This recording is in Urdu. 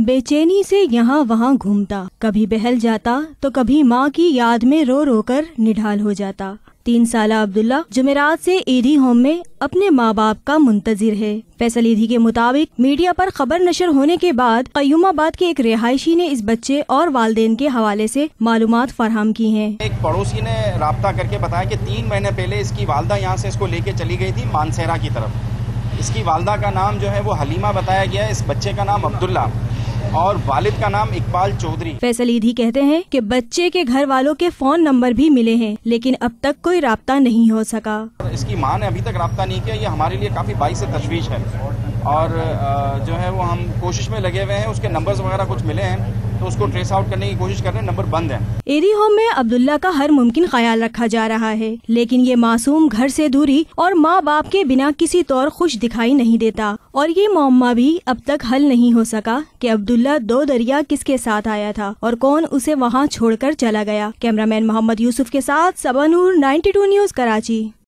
بے چینی سے یہاں وہاں گھومتا، کبھی بہل جاتا تو کبھی ماں کی یاد میں رو رو کر نڈھال ہو جاتا۔ 3 سالہ عبداللہ جمعرات سے ایدھی ہوم میں اپنے ماں باپ کا منتظر ہے۔ فیصل ایدھی کے مطابق میڈیا پر خبر نشر ہونے کے بعد قیوم آباد کے ایک رہائشی نے اس بچے اور والدین کے حوالے سے معلومات فراہم کی ہیں۔ ایک پڑوسی نے رابطہ کر کے بتایا کہ 3 مہینے پہلے اس کی والدہ یہاں سے اس کو لے کے چلی گئی تھی مانسہرہ کی طرف۔ اس کی والدہ کا نام جو ہے وہ حلیمہ بتایا گیا ہے، اس بچے کا نام عبداللہ اور والد کا نام اقبال چودھری۔ فیصل ایدھی کہتے ہیں کہ بچے کے گھر والوں کے فون نمبر بھی ملے ہیں لیکن اب تک کوئی رابطہ نہیں ہو سکا۔ اس کی ماں نے ابھی تک رابطہ نہیں کیا، یہ ہمارے لیے کافی باعث تشویش ہے اور جو ہے وہ ہم کوشش میں لگے ہوئے ہیں۔ اس کے نمبرز وغیرہ کچھ ملے ہیں تو اس کو ٹریس آؤٹ کرنے کی کوشش کر رہے ہیں، نمبر بند ہے۔ ایدھی ہوم میں عبداللہ کا ہر ممکن خیال رکھا جا رہا ہے لیکن یہ معصوم گھر سے دوری اور ماں باپ کے بنا کسی طور خوش دکھائی نہیں دیتا، اور یہ معمہ بھی اب تک حل نہیں ہو سکا کہ عبداللہ 2 دریا کس کے ساتھ آیا تھا اور کون اسے وہاں چھوڑ کر چلا گیا۔ کیمرہ مین محمد یوسف کے ساتھ صبا نور، 92 نیوز کراچی۔